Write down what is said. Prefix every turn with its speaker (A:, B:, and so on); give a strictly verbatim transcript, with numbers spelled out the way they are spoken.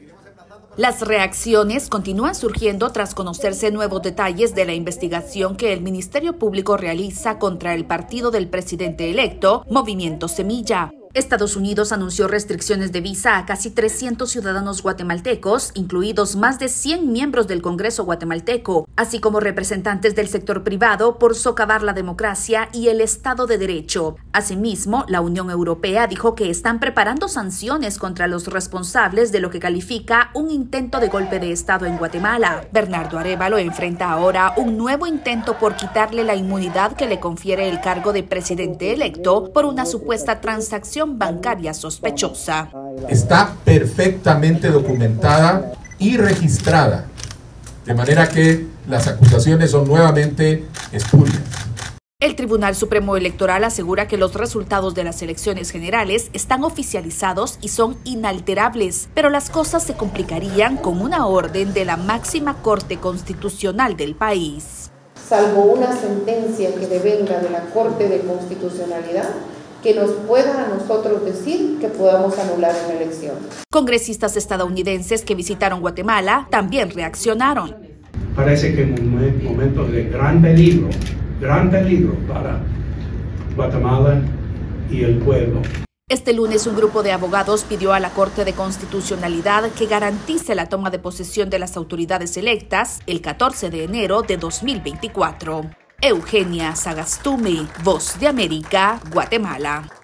A: Las reacciones continúan surgiendo tras conocerse nuevos detalles de la investigación que el Ministerio Público realiza contra el partido del presidente electo, Movimiento Semilla. Estados Unidos anunció restricciones de visa a casi trescientos ciudadanos guatemaltecos, incluidos más de cien miembros del Congreso guatemalteco, así como representantes del sector privado por socavar la democracia y el Estado de Derecho. Asimismo, la Unión Europea dijo que están preparando sanciones contra los responsables de lo que califica un intento de golpe de Estado en Guatemala. Bernardo Arévalo enfrenta ahora un nuevo intento por quitarle la inmunidad que le confiere el cargo de presidente electo por una supuesta transacción bancaria sospechosa.
B: Está perfectamente documentada y registrada, de manera que las acusaciones son nuevamente espurias.
A: El Tribunal Supremo Electoral asegura que los resultados de las elecciones generales están oficializados y son inalterables, pero las cosas se complicarían con una orden de la máxima Corte Constitucional del país.
C: Salvo una sentencia que devenga de la Corte de Constitucionalidad, que nos pueda a nosotros decir que podamos anular una elección.
A: Congresistas estadounidenses que visitaron Guatemala también reaccionaron.
D: Parece que es un momento de gran peligro, gran peligro para Guatemala y el pueblo.
A: Este lunes un grupo de abogados pidió a la Corte de Constitucionalidad que garantice la toma de posesión de las autoridades electas el catorce de enero de dos mil veinticuatro. Eugenia Sagastume, Voz de América, Guatemala.